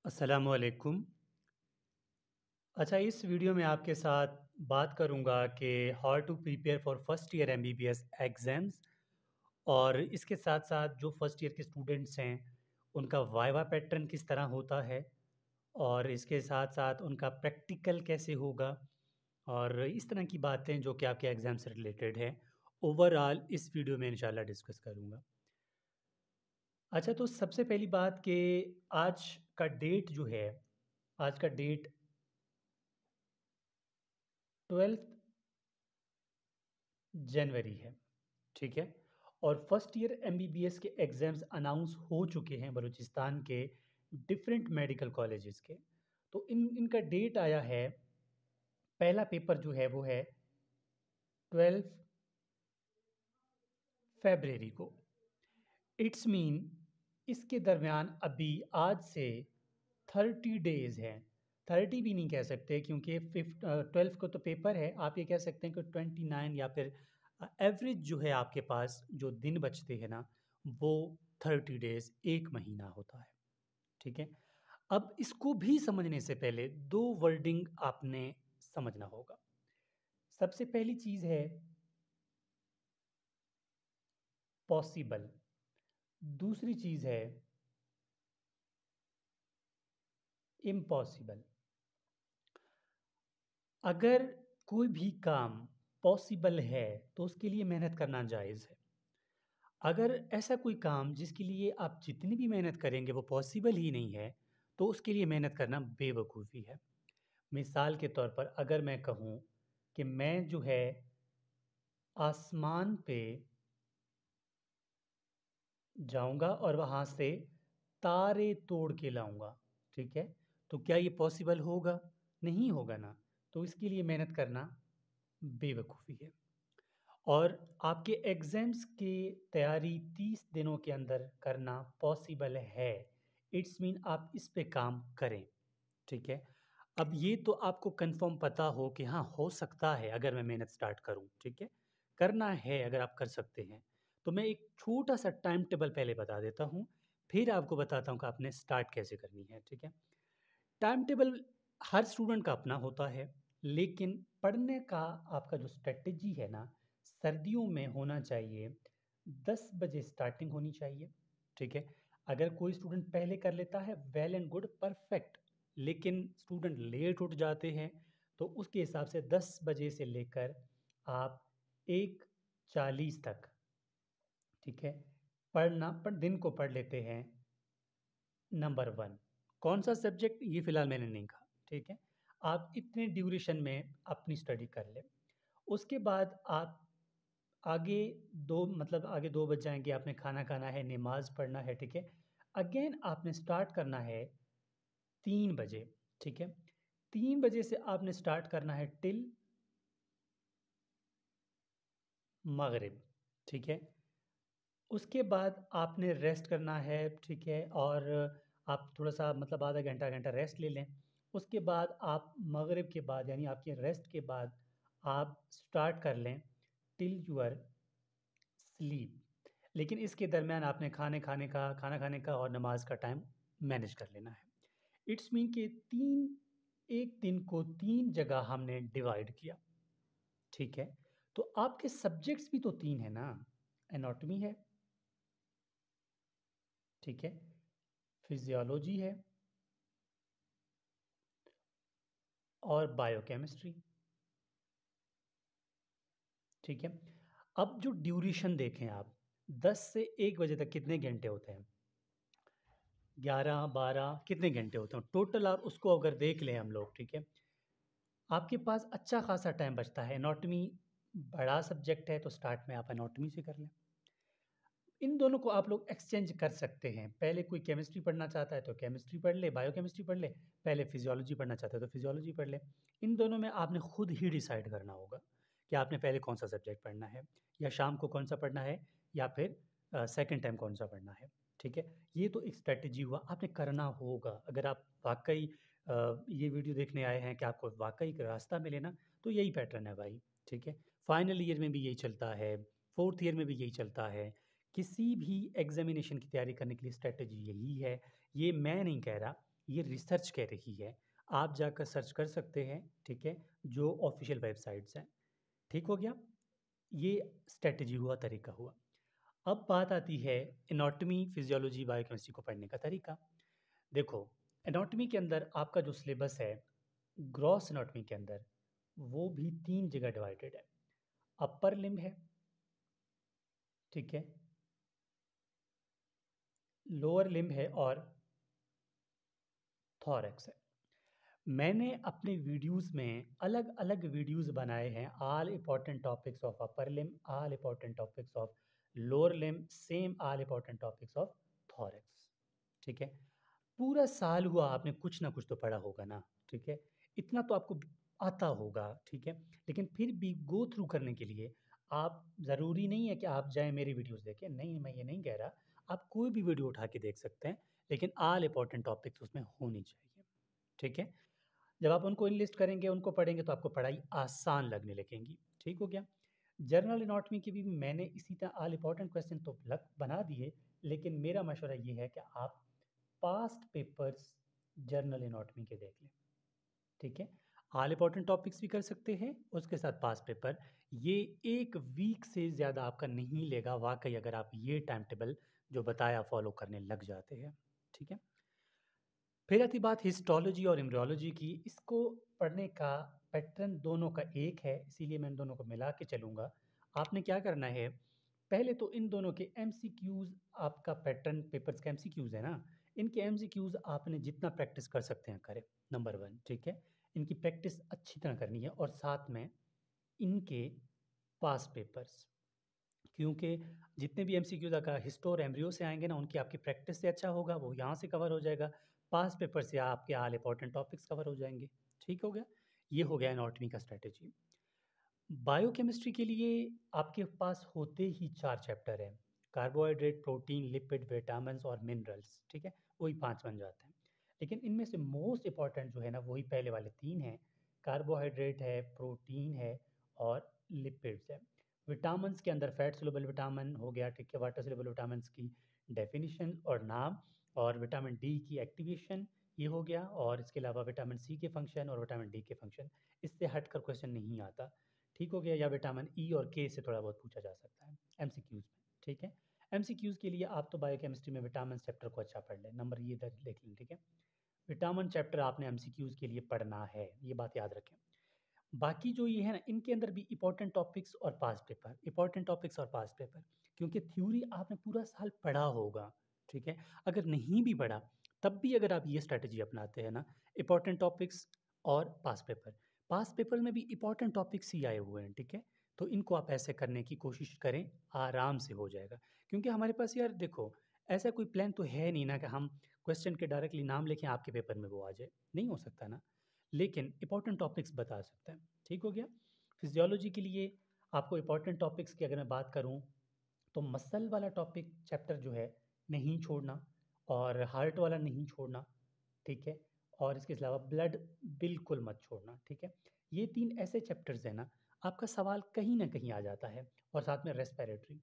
अस्सलामुअलैकुम। अच्छा, इस वीडियो में आपके साथ बात करूंगा कि how to prepare for first year MBBS exams और इसके साथ-साथ जो फर्स्ट ईयर के स्टूडेंट्स हैं, उनका वाइवा पैटर्न किस तरह होता है और इसके साथ-साथ उनका प्रैक्टिकल कैसे होगा और इस तरह की बातें जो कि आपके एग्ज़ाम से रिलेटेड हैं, ओवरऑल इस वीडियो में इंशाल्लाह डिस्कस करूंगा। अच्छा, तो सबसे पहली बात कि आज का डेट जो है, आज का डेट 12th जनवरी है, ठीक है? और फर्स्ट ईयर एमबीबीएस के एग्ज़ाम्स अनाउंस हो चुके हैं बलूचिस्तान के डिफरेंट मेडिकल कॉलेजेस के। तो इनका डेट आया है, पहला पेपर जो है वो है 12 फ़रवरी को। इट्स मीन इसके दरमियान अभी आज से 30 डेज़ हैं। 30 भी नहीं कह सकते क्योंकि 12 को तो पेपर है, आप ये कह सकते हैं कि 29 या फिर एवरेज जो है आपके पास जो दिन बचते हैं ना, वो 30 डेज़ 1 महीना होता है, ठीक है? अब इसको भी समझने से पहले 2 वर्डिंग आपने समझना होगा। सबसे पहली चीज़ है पॉसिबल, दूसरी चीज़ है इम्पॉसिबल। अगर कोई भी काम पॉसिबल है, तो उसके लिए मेहनत करना जायज़ है। अगर ऐसा कोई काम जिसके लिए आप जितनी भी मेहनत करेंगे वो पॉसिबल ही नहीं है, तो उसके लिए मेहनत करना बेवकूफ़ी है। मिसाल के तौर पर अगर मैं कहूँ कि मैं जो है आसमान पे जाऊँगा और वहाँ से तारे तोड़ के लाऊँगा, ठीक है? तो क्या ये पॉसिबल होगा? नहीं होगा ना। तो इसके लिए मेहनत करना बेवकूफ़ी है। और आपके एग्ज़ाम्स की तैयारी 30 दिनों के अंदर करना पॉसिबल है। इट्स मीन आप इस पे काम करें, ठीक है? अब ये तो आपको कन्फ़र्म पता हो कि हाँ, हो सकता है अगर मैं मेहनत स्टार्ट करूँ, ठीक है? करना है अगर आप कर सकते हैं। तो मैं एक छोटा-सा टाइम टेबल पहले बता देता हूँ, फिर आपको बताता हूँ कि आपने स्टार्ट कैसे करनी है, ठीक है? टाइम टेबल हर स्टूडेंट का अपना होता है, लेकिन पढ़ने का आपका जो स्ट्रैटेजी है ना, सर्दियों में होना चाहिए 10 बजे स्टार्टिंग होनी चाहिए, ठीक है? अगर कोई स्टूडेंट पहले कर लेता है वेल एंड गुड परफेक्ट, लेकिन स्टूडेंट लेट उठ जाते हैं, तो उसके हिसाब से 10 बजे से लेकर आप 1:40 तक, ठीक है? दिन को पढ़ लेते हैं नंबर 1। कौन-सा सब्जेक्ट ये फ़िलहाल मैंने नहीं कहा, ठीक है? आप इतने ड्यूरेशन में अपनी स्टडी कर लें। उसके बाद आप आगे 2 मतलब आगे 2 बज जाएँगे, आपने खाना खाना है, नमाज़ पढ़ना है, ठीक है? अगेन आपने स्टार्ट करना है 3 बजे, ठीक है? 3 बजे से आपने स्टार्ट करना है टिल मग़रिब, ठीक है? उसके बाद आपने रेस्ट करना है, ठीक है? और आप थोड़ा-सा मतलब आधा घंटा, घंटा रेस्ट ले लें। उसके बाद आप मग़रिब के बाद यानी आपके रेस्ट के बाद आप स्टार्ट कर लें टिल योर स्लीप। लेकिन इसके दरमियान आपने खाना खाने का और नमाज़ का टाइम मैनेज कर लेना है। इट्स मीन कि 3 एक दिन को 3 जगह हमने डिवाइड किया, ठीक है? तो आपके सब्जेक्ट्स भी तो 3 है ना, एनाटॉमी है, ठीक है? फिजियोलॉजी है और बायोकेमिस्ट्री, ठीक है? अब जो ड्यूरेशन देखें आप, 10 से 1 बजे तक कितने घंटे होते हैं? 11, 12 कितने घंटे होते हैं? टोटल आप उसको अगर देख लें हम लोग, ठीक है? आपके पास अच्छा खासा टाइम बचता है। एनाटॉमी बड़ा सब्जेक्ट है, तो स्टार्ट में आप एनाटॉमी से कर लें। इन दोनों को आप लोग एक्सचेंज कर सकते हैं। पहले कोई केमिस्ट्री पढ़ना चाहता है तो केमिस्ट्री पढ़ ले, बायोकेमिस्ट्री पढ़ ले, पहले फिजियोलॉजी पढ़ना चाहता है तो फिजियोलॉजी पढ़ ले। इन दोनों में आपने खुद ही डिसाइड करना होगा कि आपने पहले कौन-सा सब्जेक्ट पढ़ना है या शाम को कौन-सा पढ़ना है या फिर सेकंड टाइम कौन-सा पढ़ना है, ठीक है? ये तो एक स्ट्रैटेजी हुआ, आपने करना होगा। अगर आप वाक़ई ये वीडियो देखने आए हैं कि आपको वाक़ई एक रास्ता मिले ना, तो यही पैटर्न है भाई, ठीक है? फाइनल ईयर में भी यही चलता है, 4th ईयर में भी यही चलता है। किसी भी एग्ज़ामिनेशन की तैयारी करने के लिए स्ट्रैटेजी यही है। ये मैं नहीं कह रहा, ये रिसर्च कह रही है। आप जाकर सर्च कर सकते हैं, ठीक है, जो ऑफिशियल वेबसाइट्स हैं। ठीक हो गया? ये स्ट्रेटजी हुआ, तरीका हुआ। अब बात आती है एनाटॉमी, फिजियोलॉजी, बायोकेमिस्ट्री को पढ़ने का तरीका। देखो, एनाटॉमी के अंदर आपका जो सिलेबस है, ग्रॉस एनाटॉमी के अंदर, वो भी 3 जगह डिवाइडेड है। अपर लिम्ब है, ठीक है, लोअर लिम्ब है और थॉरैक्स है। मैंने अपने वीडियोस में अलग अलग वीडियोस बनाए हैं, all important topics of upper limb, all important topics of lower limb, same all important topics of thorax. ठीक है, पूरा साल हुआ आपने कुछ ना कुछ तो पढ़ा होगा ना, ठीक है, इतना तो आपको आता होगा, ठीक है। लेकिन फिर भी गो थ्रू करने के लिए आप, ज़रूरी नहीं है कि आप जाएं मेरी वीडियोस देखें, नहीं, मैं ये नहीं कह रहा। आप कोई भी वीडियो उठा के देख सकते हैं, लेकिन ऑल इंपॉर्टेंट टॉपिक्स उसमें होनी चाहिए, ठीक है। जब आप उनको इनलिस्ट करेंगे, उनको पढ़ेंगे, तो आपको पढ़ाई आसान लगने लगेंगी। ठीक हो गया? जर्नल एनाटॉमी की भी मैंने इसी तरह ऑल इंपॉर्टेंट क्वेश्चन तो लग बना दिए, लेकिन मेरा मशवरा ये है कि आप पास्ट पेपर्स जर्नल एनाटॉमी के देख लें, ठीक है। ऑल इंपॉर्टेंट टॉपिक्स भी कर सकते हैं, उसके साथ पास्ट पेपर। ये 1 वीक से ज़्यादा आपका नहीं लेगा वाकई, अगर आप ये टाइम टेबल जो बताया फॉलो करने लग जाते हैं, ठीक है। फिर आती बात हिस्टोलॉजी और एम्ब्रियोलॉजी की। इसको पढ़ने का पैटर्न दोनों का एक है, इसीलिए मैं इन दोनों को मिला के चलूँगा। आपने क्या करना है, पहले तो इन दोनों के एमसीक्यूज़, आपका पैटर्न पेपर्स का एमसीक्यूज़ है ना, इनके एमसीक्यूज़ आपने जितना प्रैक्टिस कर सकते हैं करें, नंबर 1, ठीक है। इनकी प्रैक्टिस अच्छी तरह करनी है, और साथ में इनके पास पेपर्स, क्योंकि जितने भी एमसीक्यूज़ अगर हिस्टो और एम्ब्रियो से आएंगे ना, उनकी आपकी प्रैक्टिस से अच्छा होगा, वो यहाँ से कवर हो जाएगा। पास पेपर से आपके ऑल इंपॉर्टेंट टॉपिक्स कवर हो जाएंगे। ठीक हो गया? ये हो गया एनाटॉमी का स्ट्रैटेजी। बायोकेमिस्ट्री के लिए आपके पास होते ही 4 चैप्टर हैं, कार्बोहाइड्रेट, प्रोटीन, लिपिड, विटामिन्स और मिनरल्स, ठीक है, वही 5 बन जाते हैं। लेकिन इनमें से मोस्ट इंपॉर्टेंट जो है ना, वही पहले वाले 3 हैं। कार्बोहाइड्रेट है, प्रोटीन है और लिपिड्स है। विटामिन्स के अंदर फैट सोल्यूबल विटामिन हो गया, ठीक है, वाटर सोल्यूबल विटामिन्स की डेफिनेशन और नाम, और विटामिन डी की एक्टिवेशन, ये हो गया। और इसके अलावा विटामिन सी के फंक्शन और विटामिन डी के फंक्शन, इससे हटकर क्वेश्चन नहीं आता। ठीक हो गया? या विटामिन ई और के से थोड़ा बहुत पूछा जा सकता है एमसीक्यूज़ में, ठीक है। एमसीक्यूज़ के लिए आप तो बायोकेमिस्ट्री में विटामिन चैप्टर को अच्छा पढ़ लें, नंबर ये इधर लिख लें, ठीक है। विटामिन चैप्टर आपने एमसीक्यूज़ के लिए पढ़ना है, ये बात याद रखें। बाकी जो ये है ना, इनके अंदर भी इंपॉर्टेंट टॉपिक्स और पास्ट पेपर, इंपॉर्टेंट टॉपिक्स और पास्ट पेपर, क्योंकि थ्योरी आपने पूरा साल पढ़ा होगा, ठीक है। अगर नहीं भी पढ़ा, तब भी अगर आप ये स्ट्रैटेजी अपनाते हैं ना, इंपॉर्टेंट टॉपिक्स और पास्ट पेपर में भी इंपॉर्टेंट टॉपिक्स ही आए हुए हैं, ठीक है। तो इनको आप ऐसे करने की कोशिश करें, आराम से हो जाएगा। क्योंकि हमारे पास यार देखो, ऐसा कोई प्लान तो है नहीं ना कि हम क्वेश्चन के डायरेक्टली नाम लिखें, आपके पेपर में वो आ जाए, नहीं हो सकता ना। लेकिन इंपॉर्टेंट टॉपिक्स बता सकते हैं। ठीक हो गया? फिजियोलॉजी के लिए आपको इंपॉर्टेंट टॉपिक्स की अगर मैं बात करूं, तो मसल वाला टॉपिक चैप्टर जो है नहीं छोड़ना, और हार्ट वाला नहीं छोड़ना, ठीक है। और इसके अलावा ब्लड बिल्कुल मत छोड़ना, ठीक है। ये 3 ऐसे चैप्टर्स हैं ना, आपका सवाल कहीं ना कहीं आ जाता है। और साथ में रेस्पिरेटरी,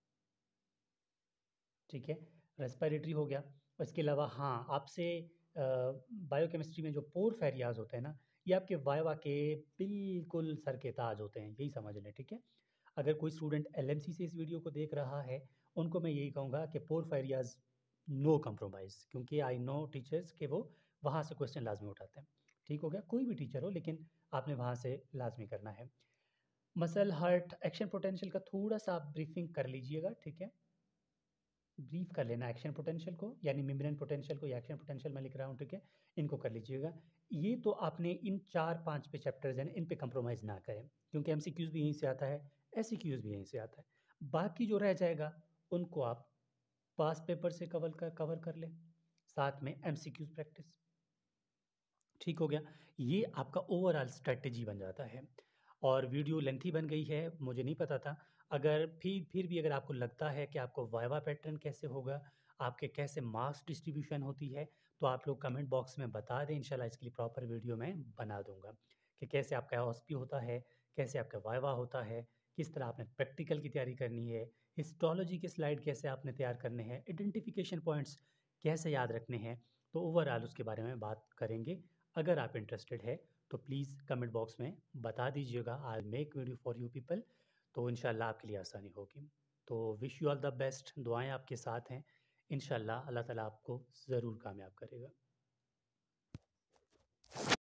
ठीक है, रेस्पिरेटरी हो गया। और इसके अलावा हाँ, आपसे बायोकेमिस्ट्री में जो पोर फेरियाज होते हैं ना, ये आपके वाइवा के बिल्कुल सर के ताज होते हैं, यही समझ लें, ठीक है। अगर कोई स्टूडेंट एलएमसी से इस वीडियो को देख रहा है, उनको मैं यही कहूँगा कि पोर फेरियाज नो कंप्रोमाइज़, क्योंकि आई नो टीचर्स के वो वहाँ से क्वेश्चन लाजमी उठाते हैं। ठीक हो गया? कोई भी टीचर हो, लेकिन आपने वहाँ से लाजमी करना है। मसल हार्ट एक्शन पोटेंशियल का थोड़ा सा आप ब्रीफिंग कर लीजिएगा, ठीक है। ब्रीफ कर लेना एक्शन पोटेंशियल को, यानी मेम्ब्रेन पोटेंशियल को, या एक्शन पोटेंशियल मैं लिख रहा हूँ, ठीक है। इनको कर लीजिएगा। ये तो आपने इन 4-5 पे चैप्टर्स हैं, इन पे कंप्रोमाइज़ ना करें, क्योंकि एमसीक्यूज़ भी यहीं से आता है, एससीक्यूज़ भी यहीं से आता है। बाकी जो रह जाएगा, उनको आप पास पेपर से कवर कर लें, साथ में एमसीक्यूज़ प्रैक्टिस। ठीक हो गया? ये आपका ओवरऑल स्ट्रैटेजी बन जाता है। और वीडियो लेंथी बन गई है, मुझे नहीं पता था। अगर फिर भी अगर आपको लगता है कि आपको वाइवा पैटर्न कैसे होगा, आपके कैसे मार्क्स डिस्ट्रीब्यूशन होती है, तो आप लोग कमेंट बॉक्स में बता दें, इंशाल्लाह इसके लिए प्रॉपर वीडियो मैं बना दूँगा कि कैसे आपका ऑस्पी होता है, कैसे आपका वाइवा होता है, किस तरह आपने प्रैक्टिकल की तैयारी करनी है, हिस्टोलॉजी के स्लाइड कैसे आपने तैयार करने हैं, आइडेंटिफिकेशन पॉइंट्स कैसे याद रखने हैं, तो ओवरऑल उसके बारे में बात करेंगे। अगर आप इंटरेस्टेड है तो प्लीज़ कमेंट बॉक्स में बता दीजिएगा, I will make video for you people. तो इंशाल्लाह आपके लिए आसानी होगी। तो wish you all the best, दुआएँ आपके साथ हैं। इंशाल्लाह अल्लाह ताला आपको ज़रूर कामयाब करेगा।